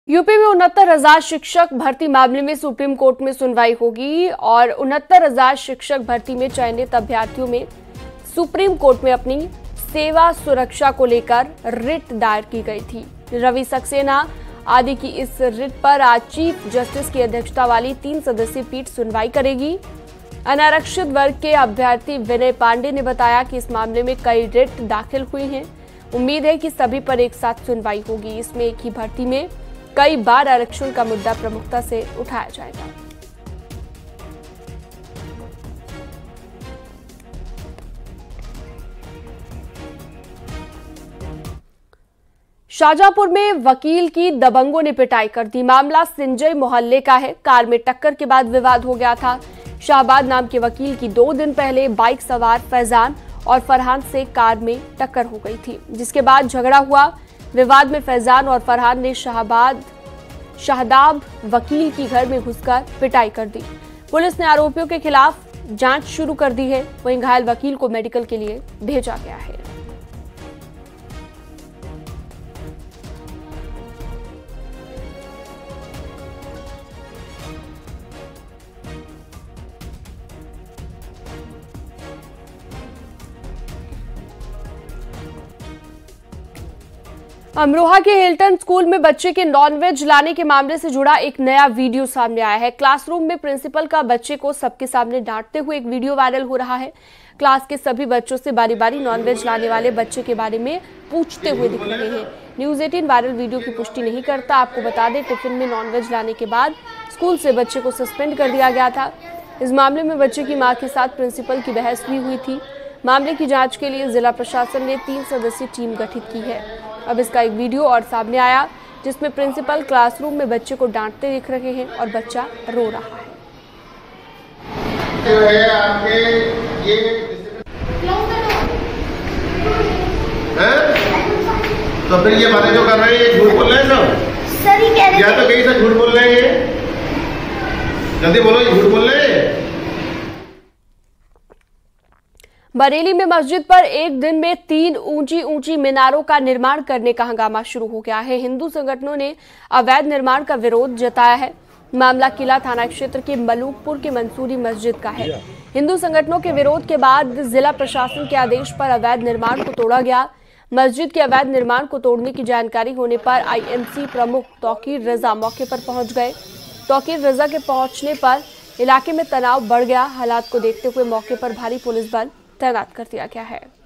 UP में 69,000 शिक्षक भर्ती मामले में सुप्रीम कोर्ट में सुनवाई होगी और 69,000 शिक्षक भर्ती में चयनित अभ्यर्थियों में सुप्रीम कोर्ट में अपनी सेवा सुरक्षा को लेकर रिट दायर की गई थी। रवि सक्सेना आदि की इस रिट पर आज चीफ जस्टिस की अध्यक्षता वाली 3 सदस्यीय पीठ सुनवाई करेगी। अनारक्षित वर्ग के अभ्यर्थी विनय पांडे ने बताया कि इस मामले में कई रिट दाखिल हुई हैं। उम्मीद है कि सभी पर एक साथ सुनवाई होगी। इसमें एक ही भर्ती में कई बार आरक्षण का मुद्दा प्रमुखता से उठाया जाएगा। शाहजहांपुर में वकील की दबंगों ने पिटाई कर दी। मामला सिंजई मोहल्ले का है। कार में टक्कर के बाद विवाद हो गया था। शाहबाद नाम के वकील की 2 दिन पहले बाइक सवार फैजान और फरहान से कार में टक्कर हो गई थी, जिसके बाद झगड़ा हुआ। विवाद में फैजान और फरहान ने शाहदाब वकील की घर में घुसकर पिटाई कर दी। पुलिस ने आरोपियों के खिलाफ जांच शुरू कर दी है। वहीं घायल वकील को मेडिकल के लिए भेजा गया है। अमरोहा के हिल्टन स्कूल में बच्चे के नॉनवेज लाने के मामले से जुड़ा एक नया वीडियो सामने आया है। क्लासरूम में प्रिंसिपल का बच्चे को सबके सामने डांटते हुए एक वीडियो वायरल हो रहा है। क्लास के सभी बच्चों से बारी बारी नॉनवेज लाने वाले बच्चे के बारे में पूछते हुए दिख रहे हैं। न्यूज़ 18 वायरल वीडियो की पुष्टि नहीं करता। आपको बता दें, टिफिन में नॉनवेज लाने के बाद स्कूल से बच्चे को सस्पेंड कर दिया गया था। इस मामले में बच्चे की मां के साथ प्रिंसिपल की बहस भी हुई थी। मामले की जांच के लिए जिला प्रशासन ने 3 सदस्यीय टीम गठित की है। अब इसका एक वीडियो और सामने आया, जिसमें प्रिंसिपल क्लासरूम में बच्चे को डांटते दिख रहे हैं और बच्चा रो रहा है। तो फिर ये बातें जो कर रहे हैं ये झूठ बोल रहे हैं सब। सर ही कह रहे हैं। या तो कहीं से झूठ बोल रहे हैं, जल्दी बोलो, ये झूठ बोल रहे हैं। बरेली में मस्जिद पर एक दिन में 3 ऊंची मीनारों का निर्माण करने का हंगामा शुरू हो गया है। हिंदू संगठनों ने अवैध निर्माण का विरोध जताया है। मामला किला थाना क्षेत्र के मलूकपुर के मंसूरी मस्जिद का है। हिंदू संगठनों के विरोध के बाद जिला प्रशासन के आदेश पर अवैध निर्माण को तोड़ा गया। मस्जिद के अवैध निर्माण को तोड़ने की जानकारी होने पर आईएमसी प्रमुख तौकीर रजा मौके पर पहुंच गए। तौकीर रजा के पहुंचने पर इलाके में तनाव बढ़ गया। हालात को देखते हुए मौके पर भारी पुलिस बल तैनात कर दिया गया है।